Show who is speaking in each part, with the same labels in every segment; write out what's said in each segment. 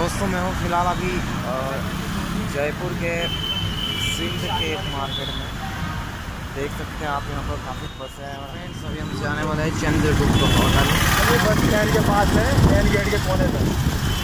Speaker 1: दोस्तों मैं हूँ फ़िलहाल अभी जयपुर के सिंध के एक मार्केट में। देख सकते हैं आप यहाँ पर काफ़ी बस है। और फ्रेंड्स अभी हम जाने वाले हैं चंद्रगुप्त होटल।
Speaker 2: बस स्टैंड के पास है, मेन गेट के कोने पर।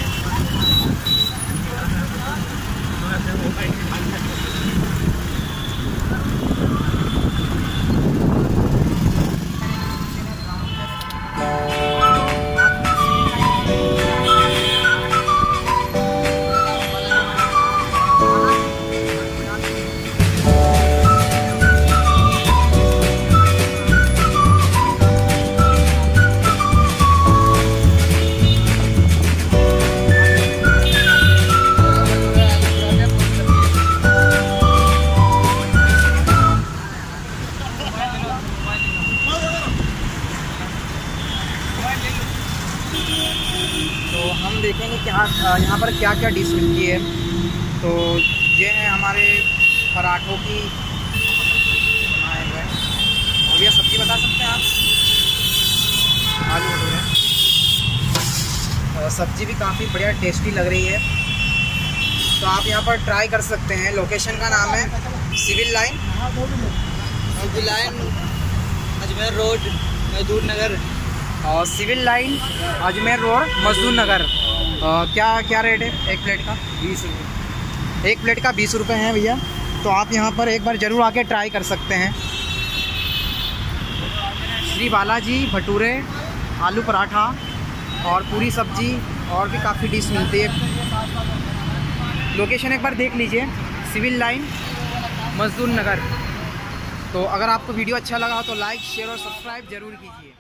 Speaker 1: तो हम देखेंगे कि यहाँ पर क्या क्या डिश मिलती है। तो ये है हमारे पराठों की बनाए हुए। और ये सब्ज़ी बता सकते हैं आप? आलू भटूरे। सब्ज़ी भी काफ़ी बढ़िया टेस्टी लग रही है, तो आप यहाँ पर ट्राई कर सकते हैं। लोकेशन का नाम है सिविल लाइन
Speaker 2: अजमेर रोड, मजदूर नगर।
Speaker 1: और सिविल लाइन अजमेर रोड, मजदूर नगर। क्या रेट है एक प्लेट का?
Speaker 2: 20 रुपये।
Speaker 1: एक प्लेट का 20 रुपये है भैया। तो आप यहाँ पर एक बार ज़रूर आके ट्राई कर सकते हैं। श्री बालाजी भटूरे, आलू पराठा और पूरी सब्जी और भी काफ़ी डिश मिलती है। लोकेशन एक बार देख लीजिए, सिविल लाइन मजदूर नगर। तो अगर आपको वीडियो अच्छा लगा हो तो लाइक, शेयर और सब्सक्राइब ज़रूर कीजिए।